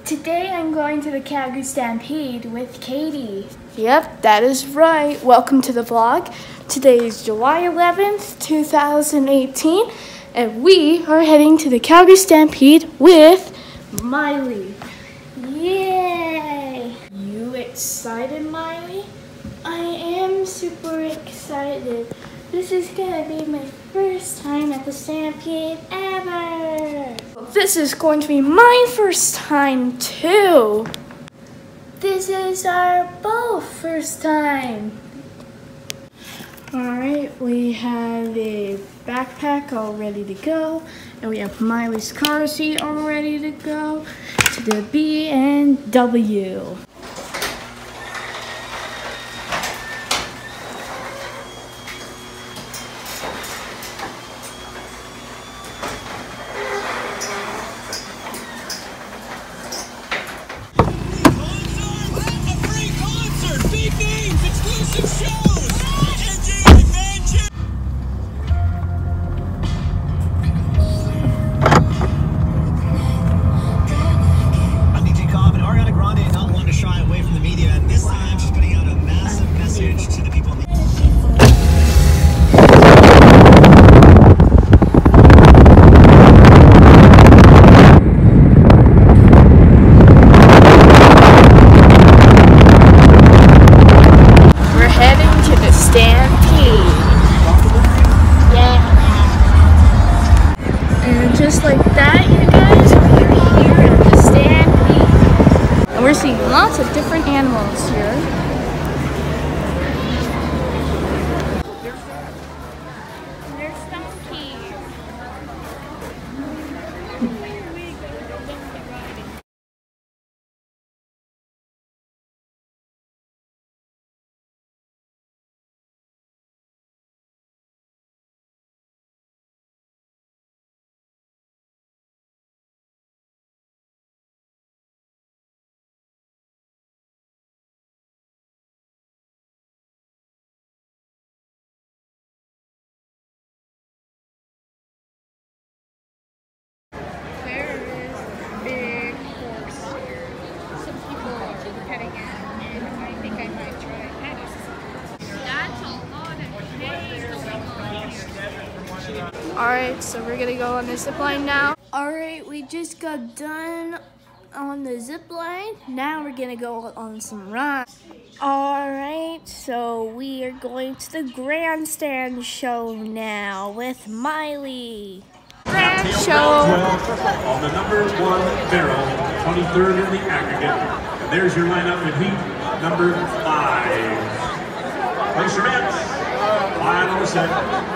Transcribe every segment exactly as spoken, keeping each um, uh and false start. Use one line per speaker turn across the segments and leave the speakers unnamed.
Today I'm going to the Calgary Stampede with Katie.
Yep, that is right. Welcome to the vlog. Today is July eleventh, two thousand eighteen, and we are heading to the Calgary Stampede with Miley. Yay! You excited, Miley? I am super excited. This is gonna be my first time at the Stampede ever. This is going to be my first time too. This is our both first time. Alright, we have a backpack all ready to go. And we have Miley's car seat all ready to go to the B M W. Just like that, you guys, we're here at the Stampede. And we're seeing lots of different animals here. There's donkeys. Alright, so we're gonna go on the zip line now. Alright, we just got done on the zip line. Now we're gonna go on some rides. Alright, so we are going to the grandstand show now with Miley. Grand show.
On the number one barrel, twenty-third in the aggregate. And there's your lineup with heat number five. Place your bets. Final set.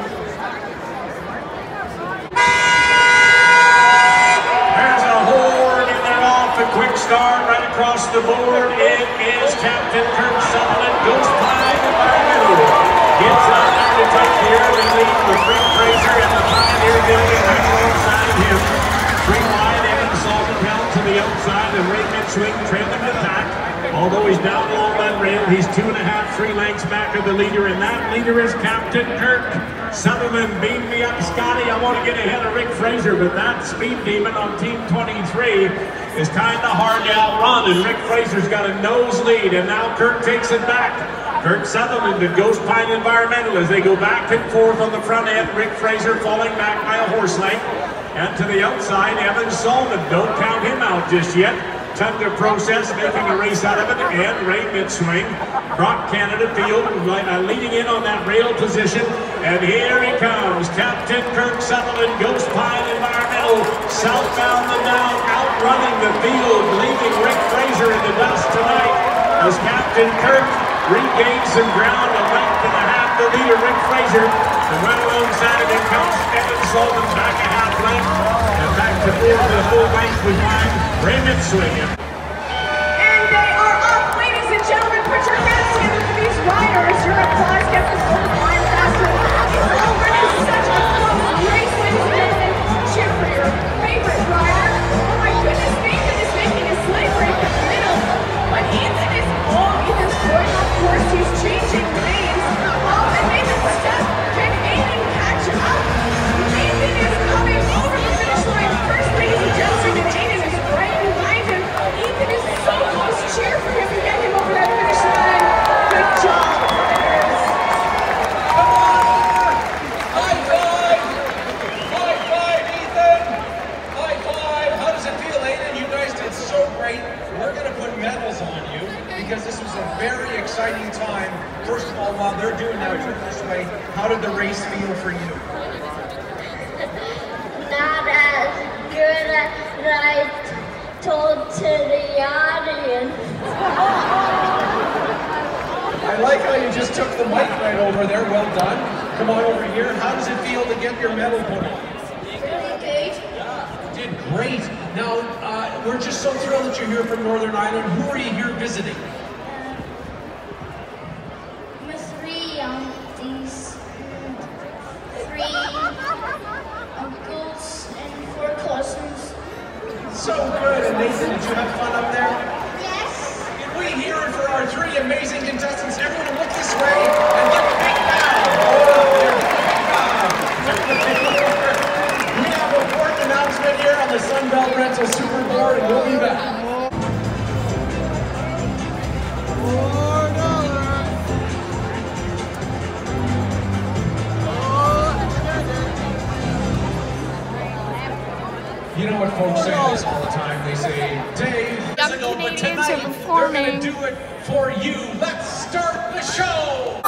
Quick start right across the board. It is Captain Kirk Sutherland, Ghost Pine Environmental. Gets out there to take the early lead with Rick Fraser and the Pioneer building right alongside of him. Three wide, Evan Salterpelt to the outside, and Ray Mitswing trailing the pack. Although he's down along that rail, he's two and a half, three lengths back of the leader, and that leader is Captain Kirk Sutherland. Beam me up, Scotty. I want to get ahead of Rick Fraser, but that speed demon on team twenty-three is kind of hard to outrun, and Rick Fraser's got a nose lead, and now Kirk takes it back. Kirk Sutherland and Ghost Pine Environmental as they go back and forth on the front end. Rick Fraser falling back by a horse length. And to the outside, Evan Solomon. Don't count him out just yet. Tender Process making a race out of it, and Ray Midswing. Brock Canada Field uh, leading in on that rail position. And here he comes, Captain Kirk Sutherland, Ghost Pine Environmental, southbound and down, outrunning the field, leaving Rick Fraser in the dust tonight as Captain Kirk regains some ground, a length and a half the leader, Rick Fraser. And right alongside of him comes Evan Solomon, back a half length, and back to four to the full length with mine, Ray Midswing.
And they are up, ladies and gentlemen. Put your hands together for these riders. Your applause gets us over the line faster. It's already such a close race, ladies and gentlemen. Cheer for your favorite rider. Oh my goodness, Nathan is making a slave break in the middle. But Ethan is, oh, Ethan's going off course. He's changing lanes. Oh, and Nathan's step. Can Aiden catch up? Nathan is coming over the finish line first, ladies and gentlemen. And Aiden is right behind him.
first of all, while they're doing that, turn this way, how did the race feel for you?
Not as good as I told to the audience.
I like how you just took the mic right over there. Well done. Come on over here. How does it feel to get your medal put on?
Really good.
You did great. Now, uh, we're just so thrilled that you're here from Northern Ireland. Who are you here visiting?
My three aunties, three uncles, and four cousins.
So good. And Nathan, did you have fun up there?
Yes.
Can we hear it for our three amazing contestants? Everyone look this way and give a big bow. Oh, we have a fourth announcement here on the Sunbelt Rental Superboard, and we'll be back. You know what folks say this all the time? They say, Dave,
Young
but
Canadians
tonight
are performing.
they're going to do it for you. Let's start the show!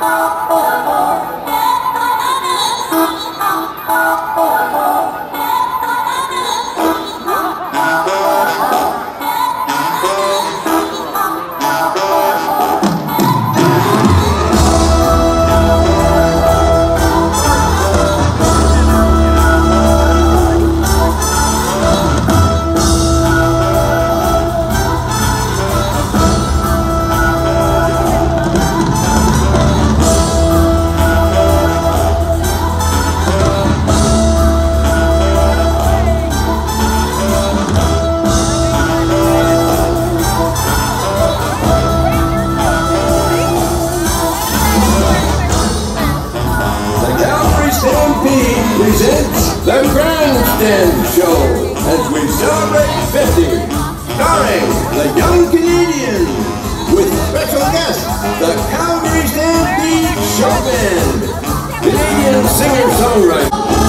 Presents the Grandstand Show as we celebrate fifty, starring the Young Canadians with special guest, the Calgary Stampede Show Band, Canadian singer-songwriter.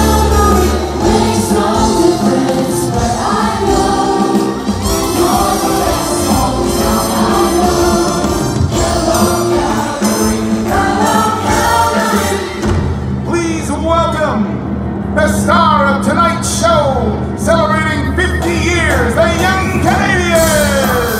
The star of tonight's show, celebrating fifty years, the Young Canadians!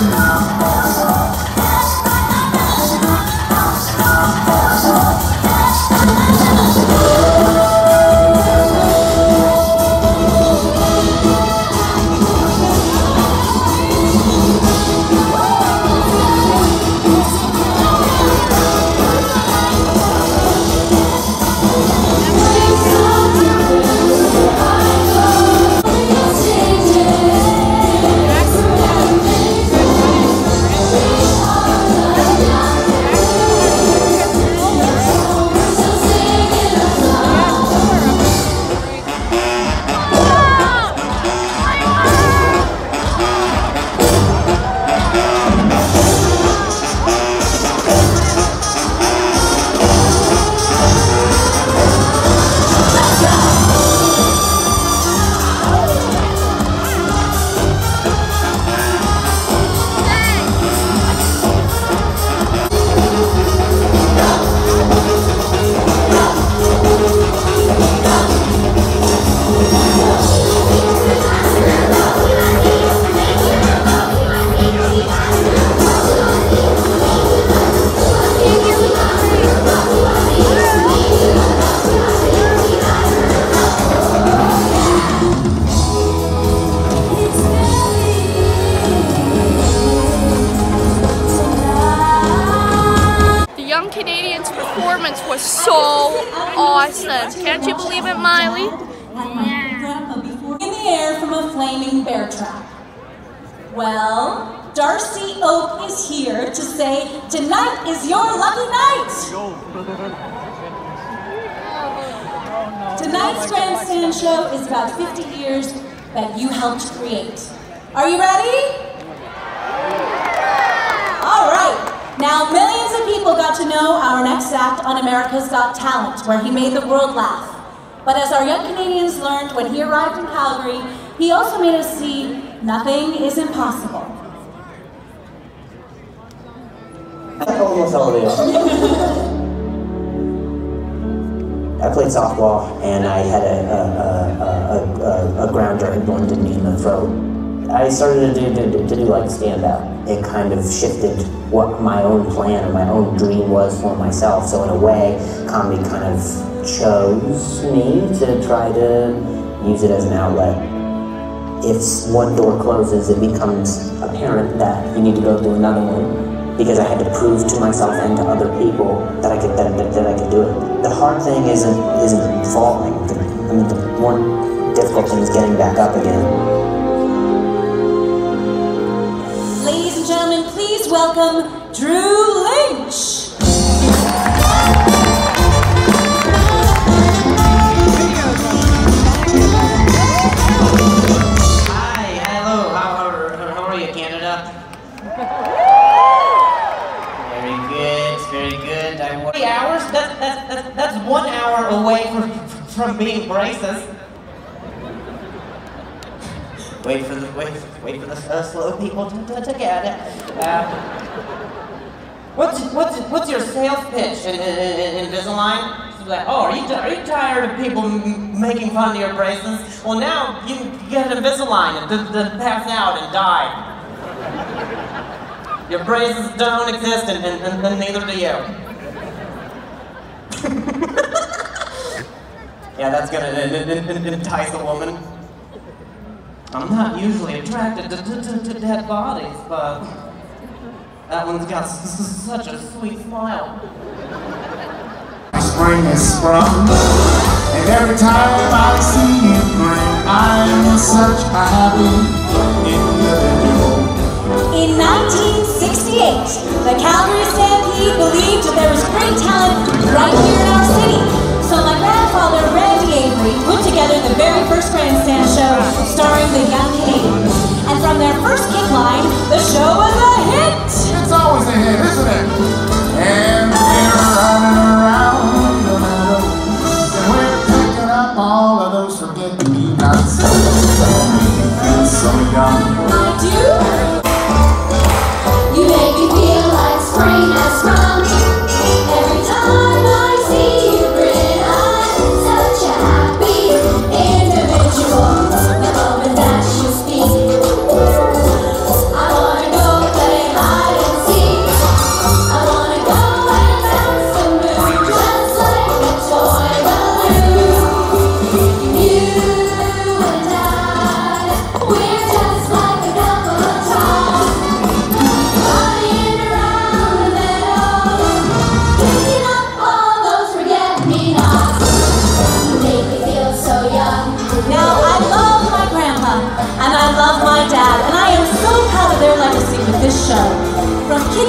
Was so awesome. Can't you believe it, Miley?
Yeah. In the air from a flaming bear trap. Well, Darcy Oak is here to say tonight is your lucky night. Tonight's grandstand show is about fifty years that you helped create. Are you ready? All right. Now, millions of people got to know our next act on America's Got Talent, where he made the world laugh. But as our young Canadians learned when he arrived in Calgary, he also made us see nothing is impossible.
Hello, Global Calgary. I played softball, and I had a, a, a, a, a, a grounder and one did me in the throat. I started to do, to, to do like stand-up. It kind of shifted what my own plan or my own dream was for myself. So in a way, comedy kind of chose me to try to use it as an outlet. If one door closes, it becomes apparent that you need to go through another one. Because I had to prove to myself and to other people that I could that, that, that I could do it. The hard thing isn't isn't falling. The, I mean, the one difficult thing is getting back up again.
Ladies and gentlemen, please welcome Drew Lynch.
Hi, hello. How are how are you, Canada? Very good. I work three hours? That's, that's, that's, that's one hour away from, from being braces. Wait for the wait, wait for the uh, slow people to, to, to get it. Uh, what's what's what's your sales pitch in, in, in Invisalign? It's like, oh, are you are you tired of people m making fun of your braces? Well, now you get Invisalign and to, to pass out and die. Your braces don't exist, and, and, and, and neither do you. Yeah, that's gonna entice a woman. I'm not usually attracted to, to, to, to dead bodies, but that one's got s s such a sweet smile.
Spring is sprung, and every time I see you grin, I'm such a happy individual.
In nineteen sixty-eight, the Calgary Stampede believed that there was great talent right here in our city. So my grandfather, Aviator, put together the very first grandstand show starring the young Canadians. And from their first kick line, the show was a hit!
It's always a hit, isn't it? And we're running around the meadow, and we're picking up all of those forget-me-nots. So young.
I do?
You make me feel like spring has sprung. Every time I see you grin, I'm such a happy individual. The moment that you speak, I wanna go play hide and seek. I wanna go and dance the moon, just like a toy balloon. You and I, we're just like a couple of toys.
Now, I love my grandpa, and I love my dad, and I am so proud of their legacy with this show. From kid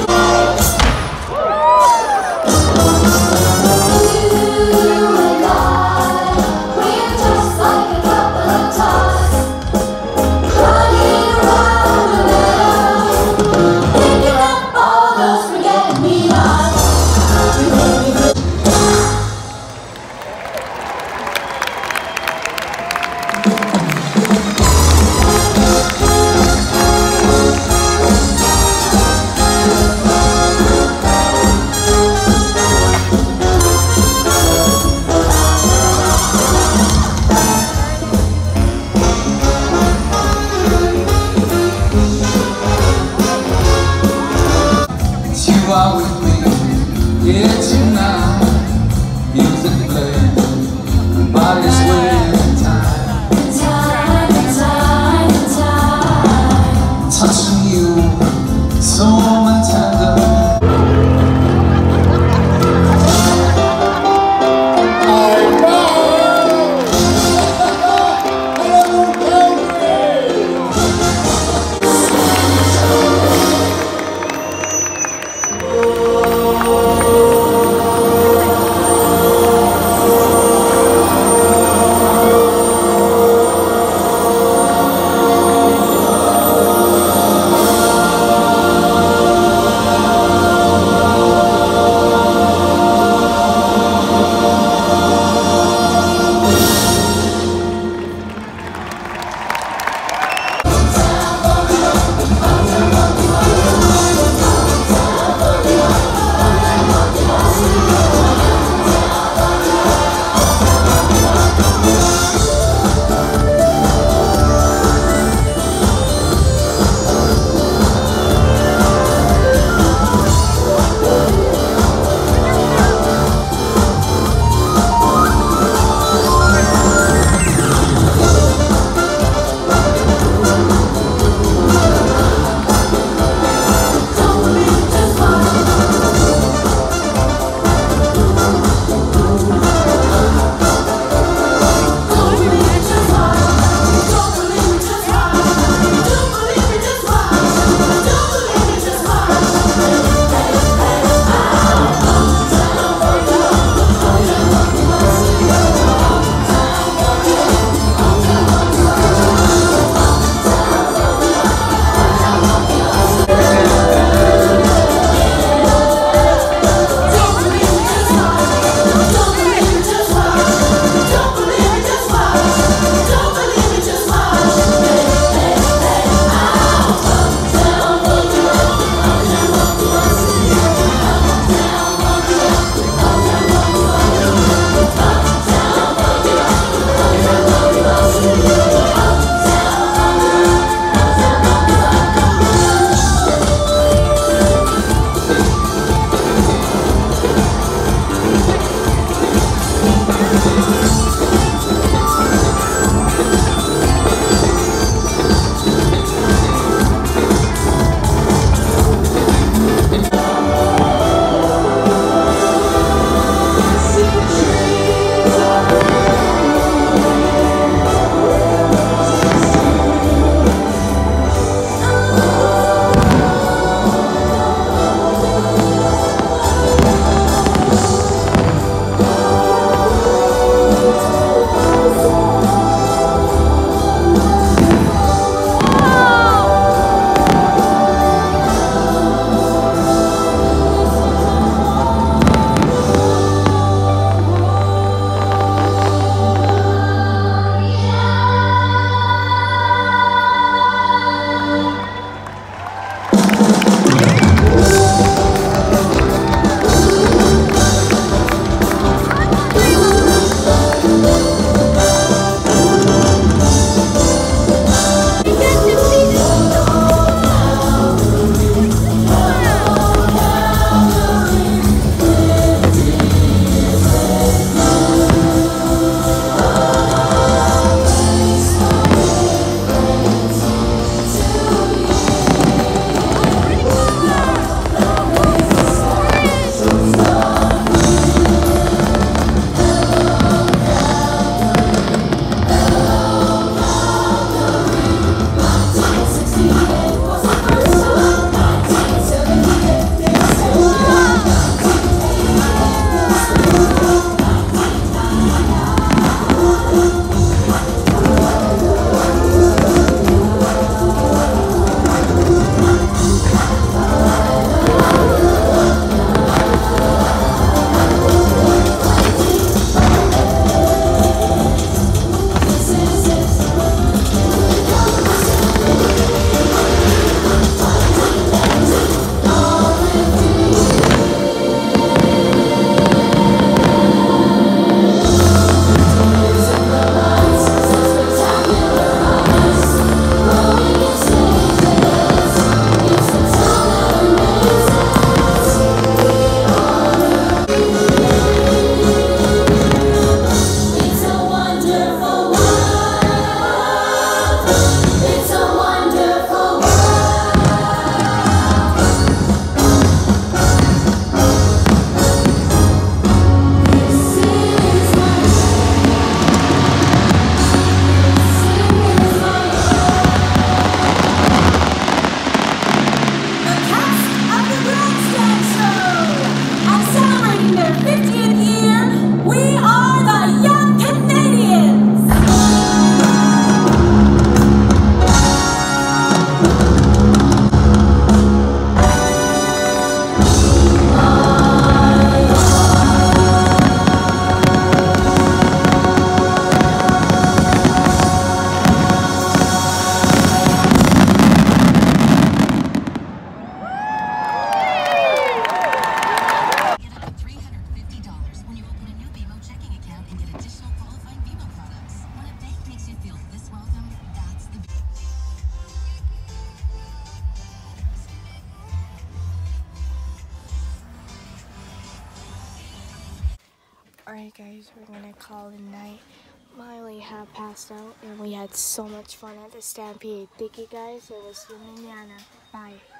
Alright guys, we're gonna call it a night. Miley had passed out and we had so much fun at the Stampede. Thank you guys. It was Rihanna. Bye.